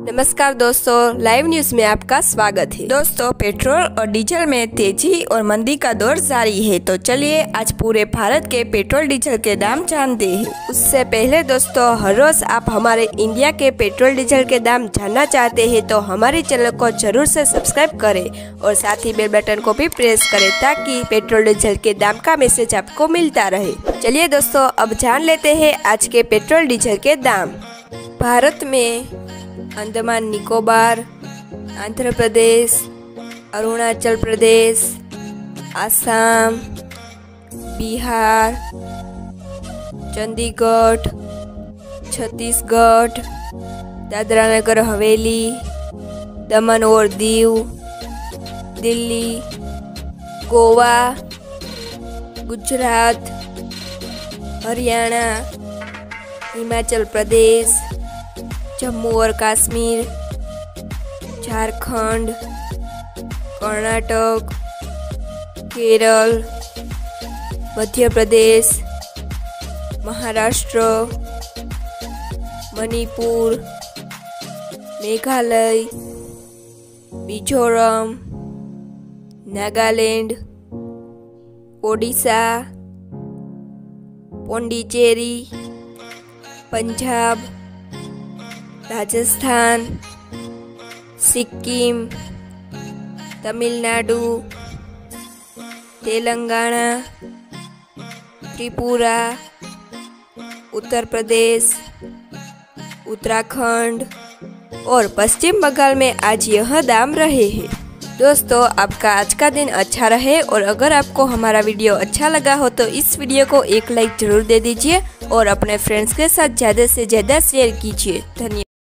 नमस्कार दोस्तों, live news में आपका स्वागत है। दोस्तों, पेट्रोल और डीजल में तेजी और मंदी का दौर जारी है। तो चलिए आज पूरे भारत के पेट्रोल डीजल के दाम जानते हैं। उससे पहले दोस्तों, हर रोज आप हमारे इंडिया के पेट्रोल डीजल के दाम जानना चाहते हैं तो हमारे चैनल को जरूर से सब्सक्राइब करें और साथ ही बेल बटन को भी प्रेस करें ताकि पेट्रोल डीजल के दाम का मैसेज आपको मिलता रहे। चलिए दोस्तों, अब जान लेते हैं आज के पेट्रोल डीजल के दाम। भारत में अंडमान निकोबार, आंध्र प्रदेश, अरुणाचल प्रदेश, आसाम, बिहार, चंडीगढ़, छत्तीसगढ़, दादरा नगर हवेली, दमन और दीव, दिल्ली, गोवा, गुजरात, हरियाणा, हिमाचल प्रदेश, जम्मू और कश्मीर, झारखंड, कर्नाटक, केरल, मध्य प्रदेश, महाराष्ट्र, मणिपुर, मेघालय, मिजोरम, नागालैंड, ओडिशा, पुडुचेरी, पंजाब, राजस्थान, सिक्किम, तमिलनाडु, तेलंगाना, त्रिपुरा, उत्तर प्रदेश, उत्तराखंड और पश्चिम बंगाल में आज यह दाम रहे हैं। दोस्तों, आपका आज का दिन अच्छा रहे और अगर आपको हमारा वीडियो अच्छा लगा हो तो इस वीडियो को एक लाइक जरूर दे दीजिए और अपने फ्रेंड्स के साथ ज़्यादा से ज़्यादा शेयर कीजिए। धन्यवाद।